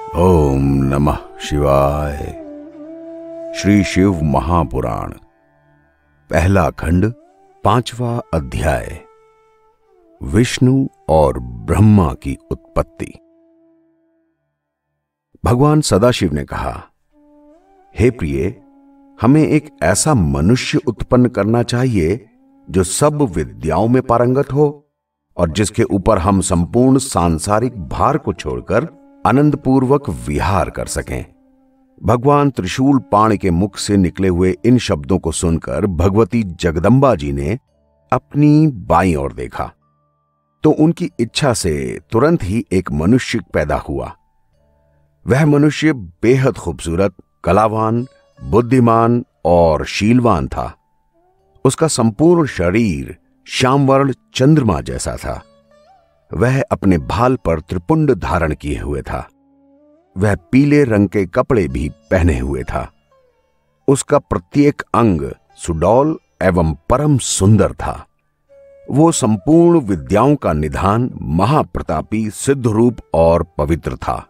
ओम नमः शिवाय। श्री शिव महापुराण, पहला खंड, 5वां अध्याय, विष्णु और ब्रह्मा की उत्पत्ति। भगवान सदाशिव ने कहा, हे प्रिय, हमें एक ऐसा मनुष्य उत्पन्न करना चाहिए जो सब विद्याओं में पारंगत हो और जिसके ऊपर हम संपूर्ण सांसारिक भार को छोड़कर आनंद पूर्वक विहार कर सकें। भगवान त्रिशूल पाण के मुख से निकले हुए इन शब्दों को सुनकर भगवती जगदंबा जी ने अपनी बाईं ओर देखा तो उनकी इच्छा से तुरंत ही एक मनुष्य पैदा हुआ। वह मनुष्य बेहद खूबसूरत, कलावान, बुद्धिमान और शीलवान था। उसका संपूर्ण शरीर श्यामवर्ण चंद्रमा जैसा था। वह अपने भाल पर त्रिपुंड धारण किए हुए था। वह पीले रंग के कपड़े भी पहने हुए था। उसका प्रत्येक अंग सुडौल एवं परम सुंदर था। वो संपूर्ण विद्याओं का निधान, महाप्रतापी, सिद्ध रूप और पवित्र था।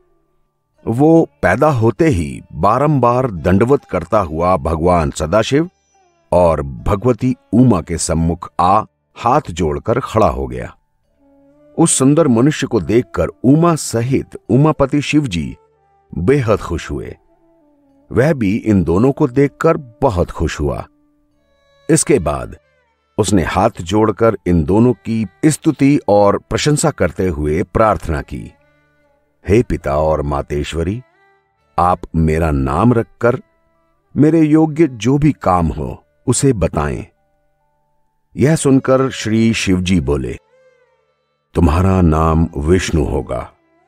वो पैदा होते ही बारंबार दंडवत करता हुआ भगवान सदाशिव और भगवती उमा के सम्मुख हाथ जोड़कर खड़ा हो गया। उस सुंदर मनुष्य को देखकर उमा सहित उमापति शिव जी बेहद खुश हुए। वह भी इन दोनों को देखकर बहुत खुश हुआ। इसके बाद उसने हाथ जोड़कर इन दोनों की स्तुति और प्रशंसा करते हुए प्रार्थना की, हे पिता और मातेश्वरी, आप मेरा नाम रखकर मेरे योग्य जो भी काम हो उसे बताएं। यह सुनकर श्री शिवजी बोले, तुम्हारा नाम विष्णु होगा।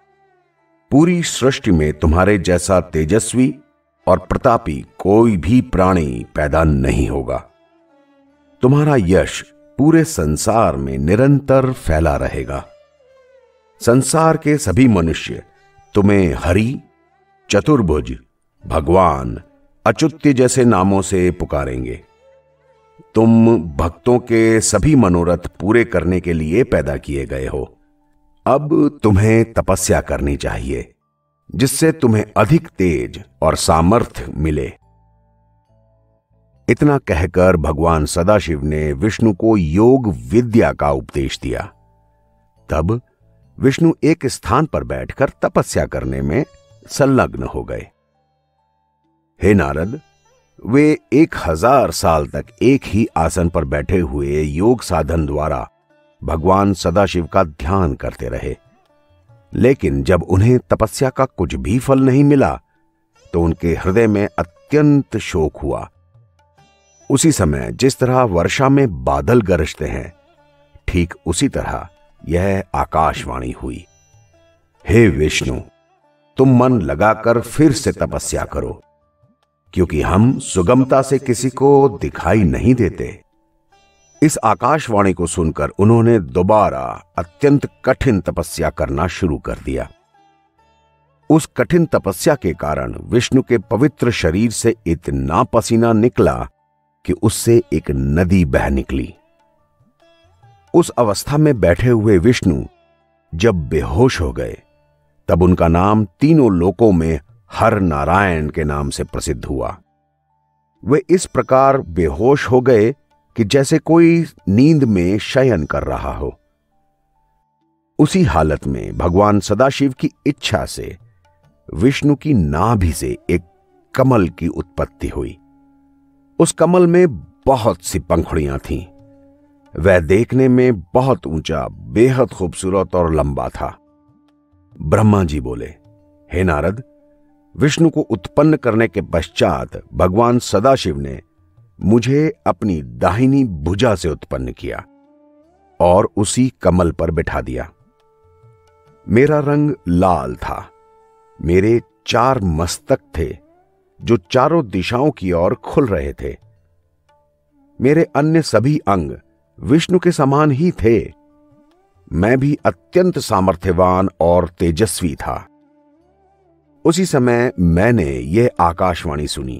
पूरी सृष्टि में तुम्हारे जैसा तेजस्वी और प्रतापी कोई भी प्राणी पैदा नहीं होगा। तुम्हारा यश पूरे संसार में निरंतर फैला रहेगा। संसार के सभी मनुष्य तुम्हें हरि, चतुर्भुज, भगवान, अच्युत्य जैसे नामों से पुकारेंगे। तुम भक्तों के सभी मनोरथ पूरे करने के लिए पैदा किए गए हो। अब तुम्हें तपस्या करनी चाहिए जिससे तुम्हें अधिक तेज और सामर्थ्य मिले। इतना कहकर भगवान सदाशिव ने विष्णु को योग विद्या का उपदेश दिया। तब विष्णु एक स्थान पर बैठकर तपस्या करने में संलग्न हो गए। हे नारद, वे 1000 साल तक एक ही आसन पर बैठे हुए योग साधन द्वारा भगवान सदाशिव का ध्यान करते रहे। लेकिन जब उन्हें तपस्या का कुछ भी फल नहीं मिला तो उनके हृदय में अत्यंत शोक हुआ। उसी समय जिस तरह वर्षा में बादल गरजते हैं, ठीक उसी तरह यह आकाशवाणी हुई, हे विष्णु, तुम मन लगाकर फिर से तपस्या करो, क्योंकि हम सुगमता से किसी को दिखाई नहीं देते। इस आकाशवाणी को सुनकर उन्होंने दोबारा अत्यंत कठिन तपस्या करना शुरू कर दिया। उस कठिन तपस्या के कारण विष्णु के पवित्र शरीर से इतना पसीना निकला कि उससे एक नदी बह निकली। उस अवस्था में बैठे हुए विष्णु जब बेहोश हो गए तब उनका नाम तीनों लोकों में हर नारायण के नाम से प्रसिद्ध हुआ। वे इस प्रकार बेहोश हो गए कि जैसे कोई नींद में शयन कर रहा हो। उसी हालत में भगवान सदाशिव की इच्छा से विष्णु की नाभि से एक कमल की उत्पत्ति हुई। उस कमल में बहुत सी पंखुड़ियां थीं। वह देखने में बहुत ऊंचा, बेहद खूबसूरत और लंबा था। ब्रह्मा जी बोले, हे नारद, विष्णु को उत्पन्न करने के पश्चात भगवान सदाशिव ने मुझे अपनी दाहिनी भुजा से उत्पन्न किया और उसी कमल पर बिठा दिया। मेरा रंग लाल था। मेरे 4 मस्तक थे जो चारों दिशाओं की ओर खुल रहे थे। मेरे अन्य सभी अंग विष्णु के समान ही थे। मैं भी अत्यंत सामर्थ्यवान और तेजस्वी था। उसी समय मैंने यह आकाशवाणी सुनी,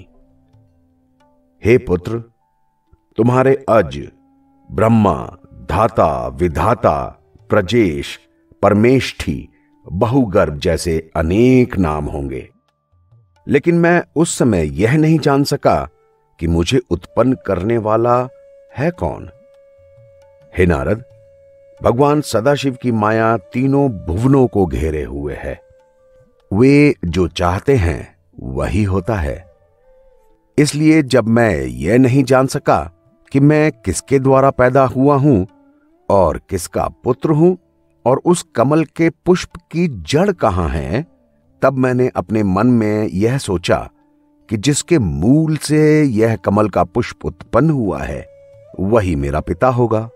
हे पुत्र, तुम्हारे अज ब्रह्मा, धाता, विधाता, प्रजेश, परमेष्ठी बहुगर्भ जैसे अनेक नाम होंगे। लेकिन मैं उस समय यह नहीं जान सका कि मुझे उत्पन्न करने वाला है कौन। हे नारद, भगवान सदाशिव की माया तीनों भुवनों को घेरे हुए है। वे जो चाहते हैं वही होता है। इसलिए जब मैं यह नहीं जान सका कि मैं किसके द्वारा पैदा हुआ हूं और किसका पुत्र हूं और उस कमल के पुष्प की जड़ कहां है, तब मैंने अपने मन में यह सोचा कि जिसके मूल से यह कमल का पुष्प उत्पन्न हुआ है वही मेरा पिता होगा।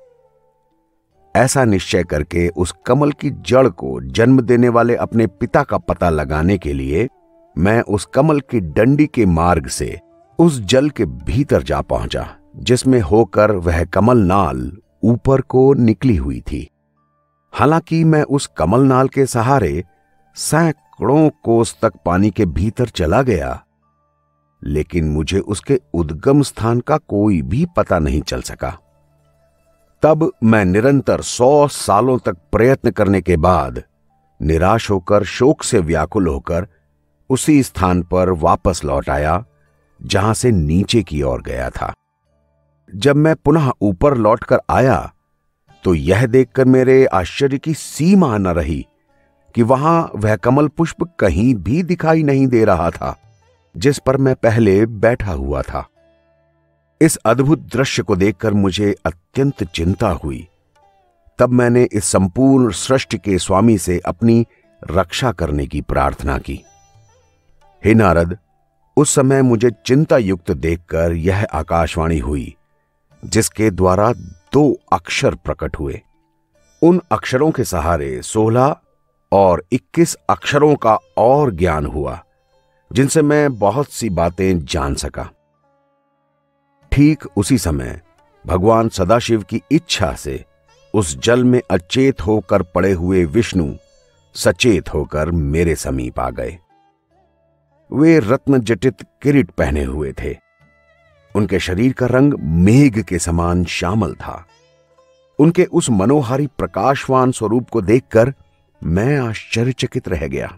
ऐसा निश्चय करके उस कमल की जड़ को जन्म देने वाले अपने पिता का पता लगाने के लिए मैं उस कमल की डंडी के मार्ग से उस जल के भीतर जा पहुंचा, जिसमें होकर वह कमल नाल ऊपर को निकली हुई थी। हालांकि मैं उस कमल नाल के सहारे सैकड़ों कोस तक पानी के भीतर चला गया, लेकिन मुझे उसके उद्गम स्थान का कोई भी पता नहीं चल सका। तब मैं निरंतर 100 सालों तक प्रयत्न करने के बाद निराश होकर, शोक से व्याकुल होकर उसी स्थान पर वापस लौट आया जहां से नीचे की ओर गया था। जब मैं पुनः ऊपर लौटकर आया तो यह देखकर मेरे आश्चर्य की सीमा न रही कि वहां वह कमल पुष्प कहीं भी दिखाई नहीं दे रहा था जिस पर मैं पहले बैठा हुआ था। इस अद्भुत दृश्य को देखकर मुझे अत्यंत चिंता हुई। तब मैंने इस संपूर्ण सृष्टि के स्वामी से अपनी रक्षा करने की प्रार्थना की। हे नारद, उस समय मुझे चिंता युक्त देखकर यह आकाशवाणी हुई, जिसके द्वारा 2 अक्षर प्रकट हुए। उन अक्षरों के सहारे 16 और 21 अक्षरों का और ज्ञान हुआ, जिनसे मैं बहुत सी बातें जान सका। ठीक उसी समय भगवान सदाशिव की इच्छा से उस जल में अचेत होकर पड़े हुए विष्णु सचेत होकर मेरे समीप आ गए। वे रत्न जटित किरीट पहने हुए थे। उनके शरीर का रंग मेघ के समान श्यामल था। उनके उस मनोहारी प्रकाशवान स्वरूप को देखकर मैं आश्चर्यचकित रह गया।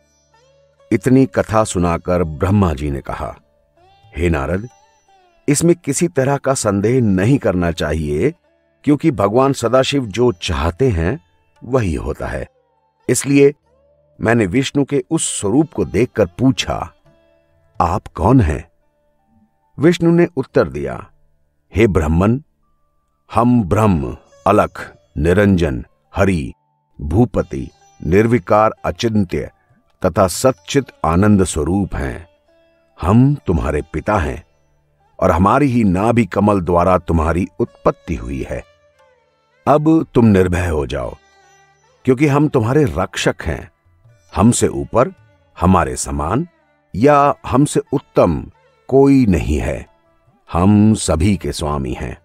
इतनी कथा सुनाकर ब्रह्मा जी ने कहा, हे नारद, इसमें किसी तरह का संदेह नहीं करना चाहिए, क्योंकि भगवान सदाशिव जो चाहते हैं वही होता है। इसलिए मैंने विष्णु के उस स्वरूप को देखकर पूछा, आप कौन हैं? विष्णु ने उत्तर दिया, हे ब्रह्मन, हम ब्रह्म, अलख, निरंजन, हरि, भूपति, निर्विकार, अचिंत्य तथा सच्चित आनंद स्वरूप हैं। हम तुम्हारे पिता हैं और हमारी ही नाभि कमल द्वारा तुम्हारी उत्पत्ति हुई है। अब तुम निर्भय हो जाओ, क्योंकि हम तुम्हारे रक्षक हैं। हमसे ऊपर, हमारे समान या हमसे उत्तम कोई नहीं है। हम सभी के स्वामी हैं।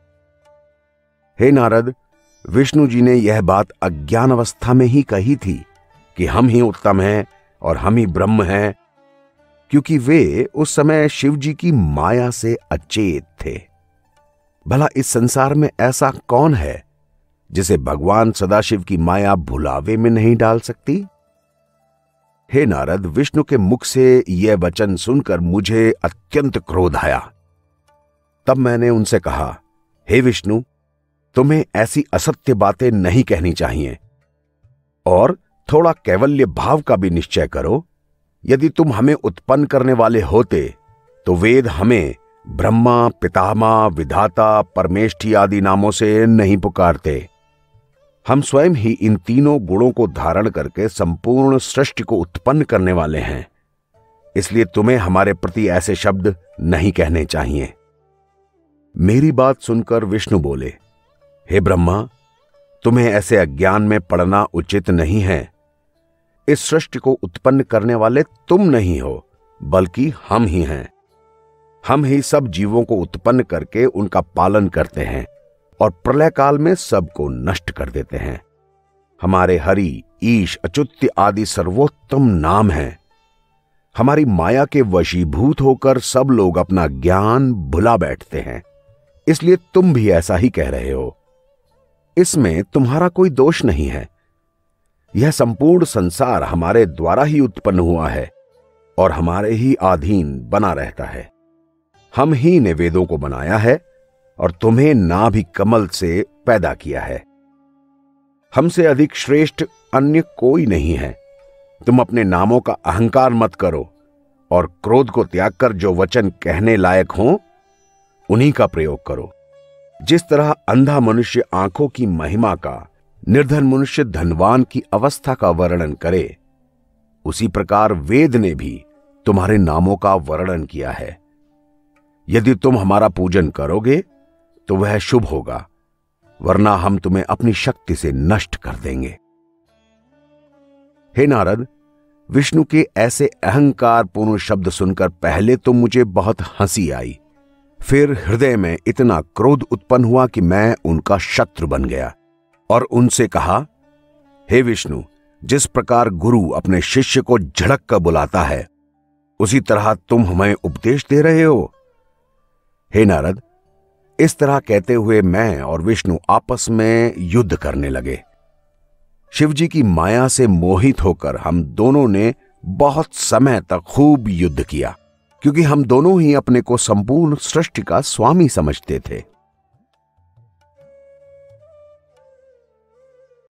हे नारद, विष्णु जी ने यह बात अज्ञान अवस्था में ही कही थी कि हम ही उत्तम हैं और हम ही ब्रह्म हैं, क्योंकि वे उस समय शिव जी की माया से अचेत थे। भला इस संसार में ऐसा कौन है जिसे भगवान सदाशिव की माया भुलावे में नहीं डाल सकती? हे नारद, विष्णु के मुख से यह वचन सुनकर मुझे अत्यंत क्रोध आया। तब मैंने उनसे कहा, हे विष्णु, तुम्हें ऐसी असत्य बातें नहीं कहनी चाहिए और थोड़ा कैवल्य भाव का भी निश्चय करो। यदि तुम हमें उत्पन्न करने वाले होते तो वेद हमें ब्रह्मा, पितामह, विधाता, परमेष्ठी आदि नामों से नहीं पुकारते। हम स्वयं ही इन तीनों गुणों को धारण करके संपूर्ण सृष्टि को उत्पन्न करने वाले हैं। इसलिए तुम्हें हमारे प्रति ऐसे शब्द नहीं कहने चाहिए। मेरी बात सुनकर विष्णु बोले, हे ब्रह्मा, तुम्हें ऐसे अज्ञान में पड़ना उचित नहीं है। इस सृष्टि को उत्पन्न करने वाले तुम नहीं हो, बल्कि हम ही हैं। हम ही सब जीवों को उत्पन्न करके उनका पालन करते हैं और प्रलय काल में सबको नष्ट कर देते हैं। हमारे हरि, ईश, अच्युत्य आदि सर्वोत्तम नाम हैं। हमारी माया के वशीभूत होकर सब लोग अपना ज्ञान भुला बैठते हैं। इसलिए तुम भी ऐसा ही कह रहे हो। इसमें तुम्हारा कोई दोष नहीं है। यह संपूर्ण संसार हमारे द्वारा ही उत्पन्न हुआ है और हमारे ही अधीन बना रहता है। हम ही ने वेदों को बनाया है और तुम्हें नाभि कमल से पैदा किया है। हमसे अधिक श्रेष्ठ अन्य कोई नहीं है। तुम अपने नामों का अहंकार मत करो और क्रोध को त्याग कर जो वचन कहने लायक हो उन्हीं का प्रयोग करो। जिस तरह अंधा मनुष्य आंखों की महिमा का, निर्धन मनुष्य धनवान की अवस्था का वर्णन करे, उसी प्रकार वेद ने भी तुम्हारे नामों का वर्णन किया है। यदि तुम हमारा पूजन करोगे तो वह शुभ होगा, वरना हम तुम्हें अपनी शक्ति से नष्ट कर देंगे। हे नारद, विष्णु के ऐसे अहंकार पूर्ण शब्द सुनकर पहले तो मुझे बहुत हंसी आई, फिर हृदय में इतना क्रोध उत्पन्न हुआ कि मैं उनका शत्रु बन गया और उनसे कहा, हे विष्णु, जिस प्रकार गुरु अपने शिष्य को झड़क कर बुलाता है, उसी तरह तुम हमें उपदेश दे रहे हो। हे नारद, इस तरह कहते हुए मैं और विष्णु आपस में युद्ध करने लगे। शिवजी की माया से मोहित होकर हम दोनों ने बहुत समय तक खूब युद्ध किया, क्योंकि हम दोनों ही अपने को संपूर्ण सृष्टि का स्वामी समझते थे।